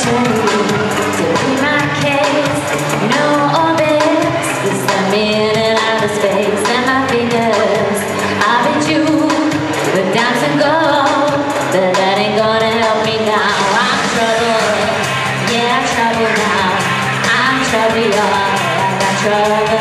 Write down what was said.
to be my case. No orbits, it's the minute out of space. And my fingers, I'll bet you the dimes and gold, but that ain't gonna help me now. I'm trouble, yeah, trouble now. I'm trouble, y'all. I got trouble.